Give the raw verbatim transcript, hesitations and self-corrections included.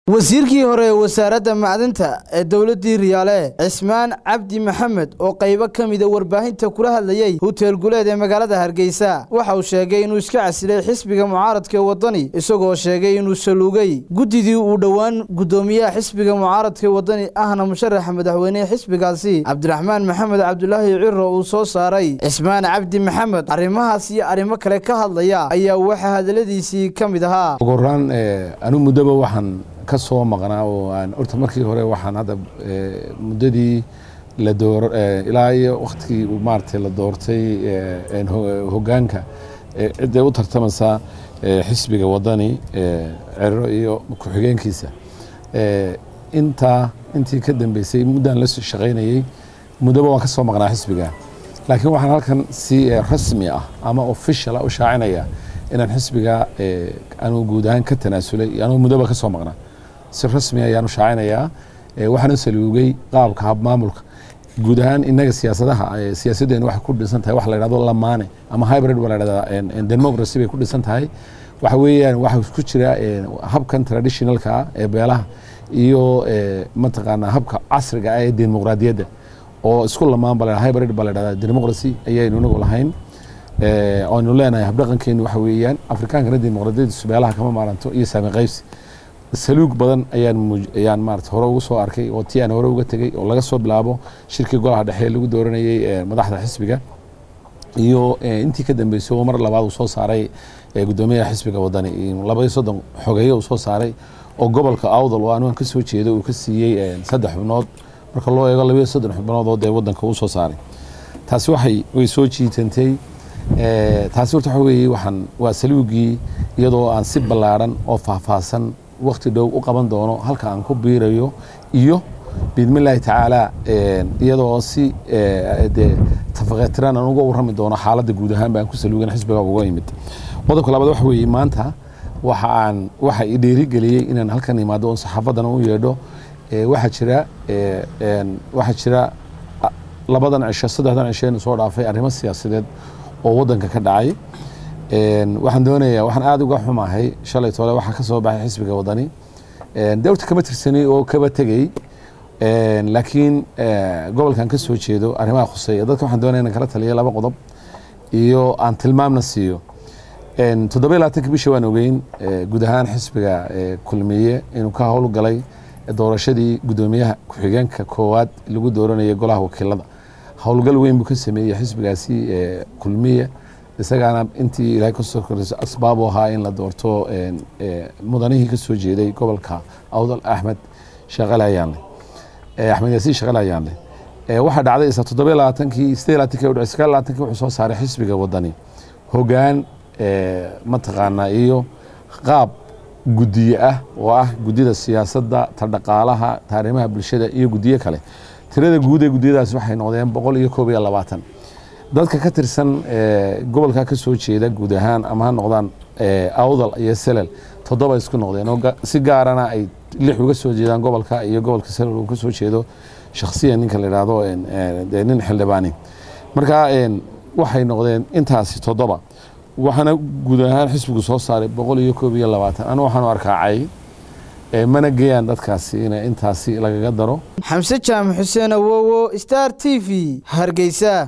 wasiirkii hore wasaaradda macdanta ee dawladda Riyaale Cismaan Cabdi Maxamed oo qaybo kamid ah warbaahinta kula hadlayay hotel guleed ee magaalada Hargeysa waxa uu sheegay inuu iska casilay xisbiga mucaaradka wadani isagoo sheegay inuu saluugay gudidii uu dhawaan gudoomiyaha xisbiga mucaaradka wadani ahna musharaxa madaxweynaha xisbigaasi Cabdiraxmaan Maxamed Cabdullaahi Cirro uu soo saaray Cismaan Cabdi Maxamed arrimahaas iyo arrimo kale ka hadlaya ayaa waxa hadaladiisii kamid ahaa goraan anu mudaba waxaan ka soo maqnaa oo aan horta markii hore waxaan hadda muddadii la door ilaa iyo waqtigii uu maartay la doortay hoggaanka cidda u tartamaysa xisbiga wadani Cirro iyo ku-xigeenkiisa inta intii ka dambeysay muddaan la shaqeynayay muddaba waan ka soo maqnaa xisbiga laakiin waxaan halkan si rasmi ah ama official ah u shaacinaya inaan xisbiga aanu guud ahaan ka tanaasulay aanu muddaba ka soo maqnaa si rasmi ah ayaan shaacinayaa waxaan saluugay qaabka hab maamulka guud ahaan inaga siyaasadaha siyaasadeena wax ku dhisan tahay wax la yiraahdo lamaane ama hybrid wala yiraahdo democracy bay ku dhisan tahay waxa weeyaan waxa ku jira habkan traditionalka ee beelaha iyo mataqaana habka casriga ah ee dimuqraadiyadda oo isku lamaan bal hybrid bal yiraahdo democracy ayaynu nagu lahayn ee oo nu leenahay hab dhaqankeenu waxa weeyaan afrikaanka dimuqraadiyadda beelaha kama maaranto iyo saami qaybsi saluug badan ayaan ayaan maartay hore ugu soo arkay oo tiyaan hore uga tagay oo laga soo bilaabo shirkii golaha dhexe lagu dooranayay madaxda xisbiga iyo intii ka dambeysay oo mar labaad uu soo saaray gudoomiyaha xisbiga wadani laba iyo soddon xogeeyo uu soo saaray oo gobolka Awdal oo aan ka soo jeedo uu ka siiyay saddex xubnood marka loo eego laba iyo soddon xubnood oo ee wadanka uu soo saaray taasi waxay way soo jiitantay ee taasi waxa weeye waxaan waa saluugii iyadoo aan si balaaran oo faahfaahsan waqti dhow u qaban doono halka aan ku biirayo iyo bidmillaahi tacaala iyadoo si ee tafaqatiran aan uga warrami doono xaaladda guud ahaan baan ku saluugan xisbiga uga yimid qodobka labaad waxa weeye maanta waxa aan waxa i dheeri galiyay inaan halkan imaado oo saxaafadan u yeedho waxa jira ee waxa jira labadan cisho saddexdan cisho soo dhaafay arrimo siyaasadeed oo wadanka ka dhacay een waxaan doonayaa waxaan aad uga xumahay shalay toole waxa ka soo baxay xisbiga wadani een dawladda kama tirsanay oo kaba tagay een laakiin gobolkan ka soo jeedo arrimaha khusay dadka waxaan doonayaa in kala taliyo laba qodob iyo aan tilmaamna siiyo een toddoba iyo labaatan bishii waan ogeyn guud ahaan xisbiga kulmiye inuu ka howl galay doorashadii gudoomiyaha ku-xigeenka koowaad lagu dooranayay golaha wakiilada howlgal weyn buu ka sameeyay xisbigaasi kulmiye isagana intii ilaahay ka soo korisay asbaab oo ahaa in la doorto ee mudanihii ka soo jeeday gobolka Awdal Ahmed Shaqalayaan ee Ahmed Yaasiin Shaqalayaan ee waxa dhacday isa toddoba iyo labaatan kii siddeed iyo labaatan kii u dhacay labaatan kii wuxuu soo saaray xisbiga wadani hoggaan ee mataqaana iyo qaab gudiye ah oo ah gudida siyaasadda dhaqaalaha taariimaha bulshada iyo gudiye kale tirada guud ee gudiyadaas waxay noqdeen boqol iyo koob iyo labaatan dadka ka tirsan ee gobolka ka soo jeeda guud ahaan ama ha noqdaan ee Awdal iyo Salal toddoba isku noqdeen oo si gaarana ay lix uga soo jeedaan gobolka iyo gobolka Salal uu ka soo jeedo shakhsiyan ninka la yiraahdo ee nin xildhibaani marka een waxay noqdeen intaasi toddoba waxana guud ahaan xisbigu soo saaray boqol iyo koob iyo labaatan ana waxaan arkacay ee mana geeyaan dadkaasi in intaasi laga daro Xamse Jaamac Xuseen Awowo Star T V Hargeysa.